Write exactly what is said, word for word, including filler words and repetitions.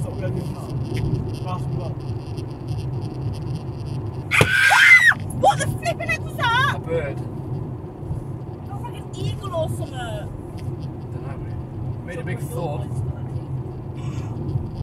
what we had in the last one. What the flipping heck was that? A bird. Not like an eagle or something. Don't know. Made a big thud.